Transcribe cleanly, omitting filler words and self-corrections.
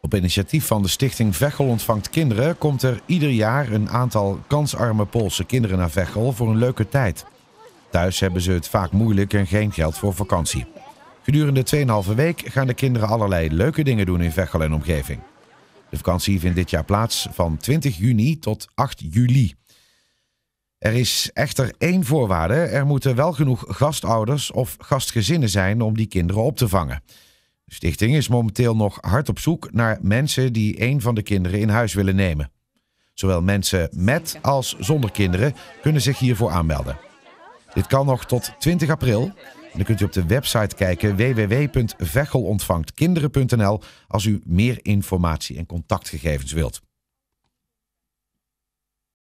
Op initiatief van de stichting Veghel ontvangt kinderen komt er ieder jaar een aantal kansarme Poolse kinderen naar Veghel voor een leuke tijd. Thuis hebben ze het vaak moeilijk en geen geld voor vakantie. Gedurende 2,5 week gaan de kinderen allerlei leuke dingen doen in Veghel en omgeving. De vakantie vindt dit jaar plaats van 20 juni tot 8 juli. Er is echter één voorwaarde. Er moeten wel genoeg gastouders of gastgezinnen zijn om die kinderen op te vangen. De stichting is momenteel nog hard op zoek naar mensen die een van de kinderen in huis willen nemen. Zowel mensen met als zonder kinderen kunnen zich hiervoor aanmelden. Dit kan nog tot 20 april. En dan kunt u op de website kijken www.veghelontvangtkinderen.nl als u meer informatie en contactgegevens wilt.